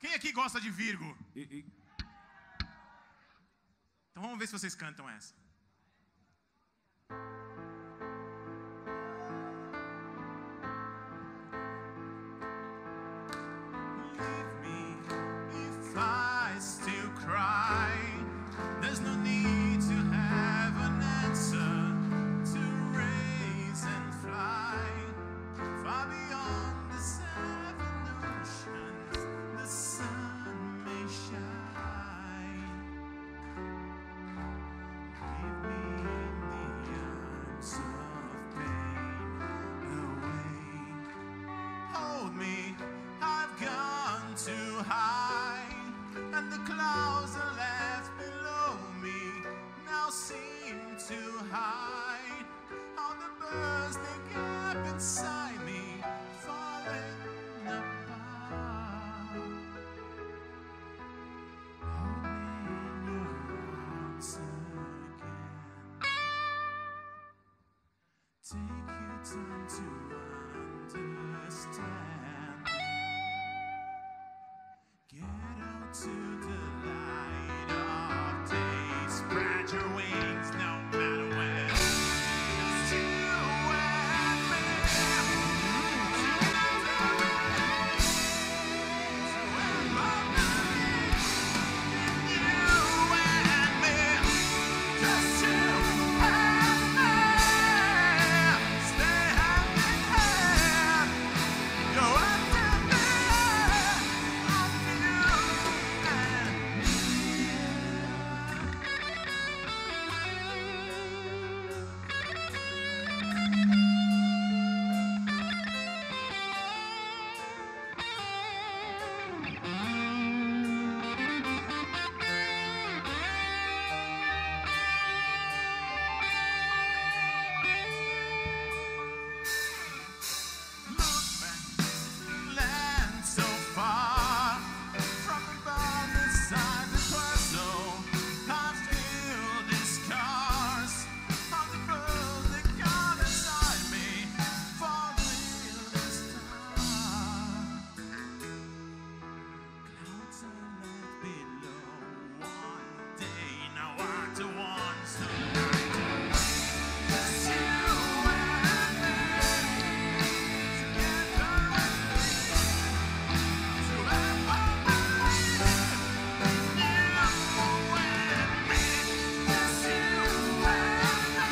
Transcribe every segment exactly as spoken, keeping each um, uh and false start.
Quem aqui gosta de Virgo? E, e... Então vamos ver se vocês cantam essa. Leave me if I still cry. There's no need to have an answer to raise and fly far beyond the seven oceans. The sun may shine. Leave me in the arms of pain away. Hold me, I've gone too high, and the clouds are left below me now seem to hide all the birds they gap inside me, falling apart. Hold me in your arms again. Take your time to understand. Get out to the light of day. Spread your wings no matter when. It's you and me. Together we to everybody. You and me. Just you and me. Stay hand in hand. Go after me. Love you and me. Look back, land so far from above the side the puzzle. I've filled the scars of the birds that come inside me, falling the star. Clouds are left below one day. Now I to one tonight. Just you and me. Together we to everybody. You and me. Just you and me.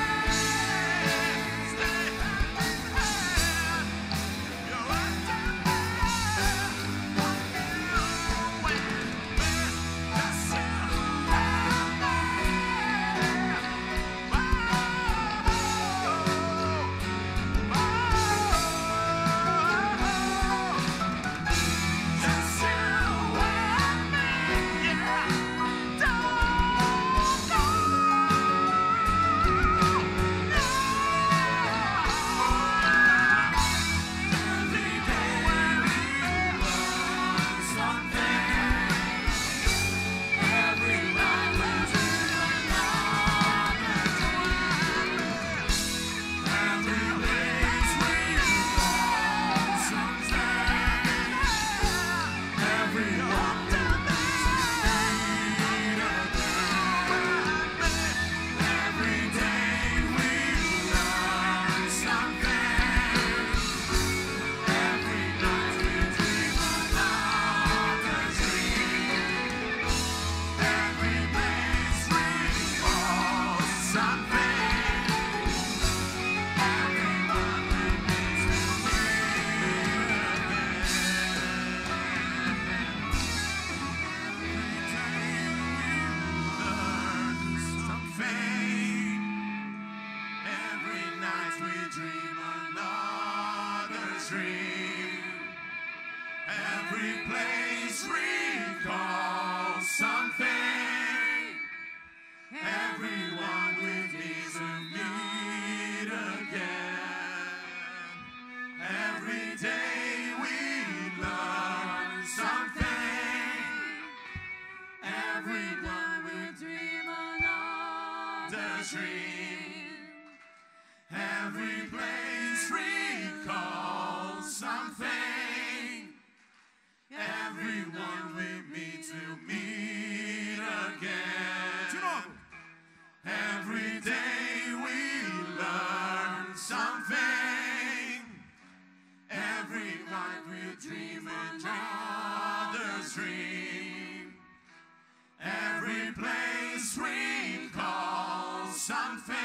Stay hand in hand. You're after me. Love you and me. Just you and me. Every night we dream another dream. Every place recalls something. Everyone with me to meet again. Every day we learn something. Everyone will dream another dream. Every place recalls something. Everyone will something